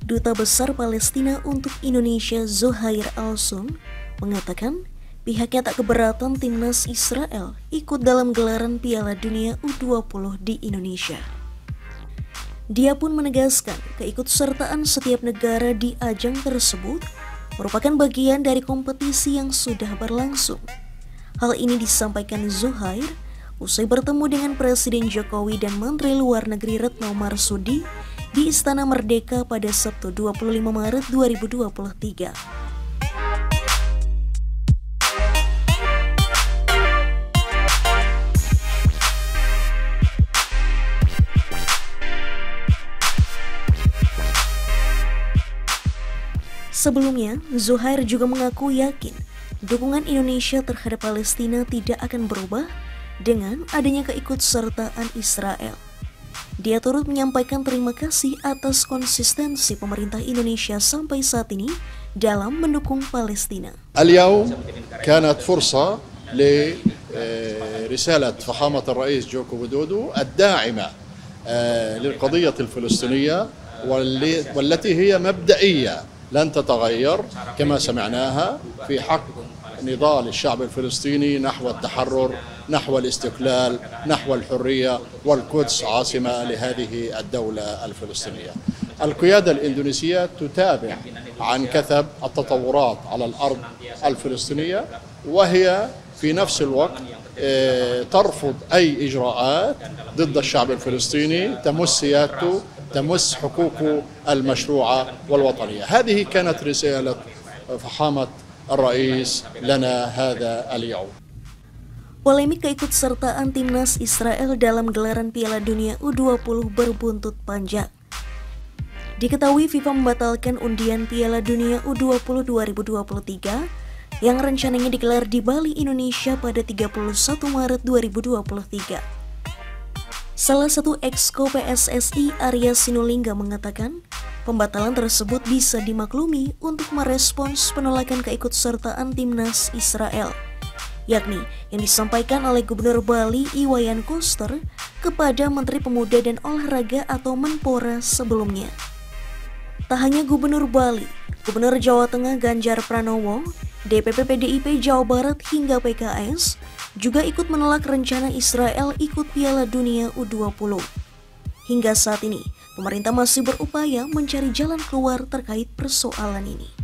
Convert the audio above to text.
Duta Besar Palestina untuk Indonesia Zuhair Al-Sun mengatakan pihaknya tak keberatan timnas Israel ikut dalam gelaran Piala Dunia U20 di Indonesia. Dia pun menegaskan keikutsertaan setiap negara di ajang tersebut merupakan bagian dari kompetisi yang sudah berlangsung. Hal ini disampaikan Zuhair usai bertemu dengan Presiden Jokowi dan Menteri Luar Negeri Retno Marsudi di Istana Merdeka pada Sabtu 25 Maret 2023. Sebelumnya, Zuhair juga mengaku yakin dukungan Indonesia terhadap Palestina tidak akan berubah dengan adanya keikutsertaan Israel. Dia turut menyampaikan terima kasih atas konsistensi pemerintah Indonesia sampai saat ini dalam mendukung Palestina. اليوم كانت فرصة لرسالة فخامة الرئيس جوكو ويدودو الداعمة للقضية الفلسطينية والتي هي مبدئية لن تتغير كما سمعناها في حق نضال الشعب الفلسطيني نحو التحرر، نحو الاستقلال، نحو الحرية، والقدس عاصمة لهذه الدولة الفلسطينية. القيادة الإندونيسية تتابع عن كثب التطورات على الأرض الفلسطينية، وهي في نفس الوقت ترفض أي إجراءات ضد الشعب الفلسطيني تمس سيادته، تمس حقوقه المشروعة والوطنية. هذه كانت رسالة فخامة الرئيس لنا هذا اليوم. Polemik keikutsertaan timnas Israel dalam gelaran Piala Dunia U20 berbuntut panjang. Diketahui FIFA membatalkan undian Piala Dunia U20 2023 yang rencananya digelar di Bali, Indonesia pada 31 Maret 2023. Salah satu exco PSSI Arya Sinulinga mengatakan pembatalan tersebut bisa dimaklumi untuk merespons penolakan keikutsertaan timnas Israel, yakni yang disampaikan oleh Gubernur Bali Iwayan Koster kepada Menteri Pemuda dan Olahraga atau Menpora sebelumnya. Tak hanya Gubernur Bali, Gubernur Jawa Tengah Ganjar Pranowo, DPP PDIP Jawa Barat hingga PKS juga ikut menolak rencana Israel ikut Piala Dunia U20. Hingga saat ini, pemerintah masih berupaya mencari jalan keluar terkait persoalan ini.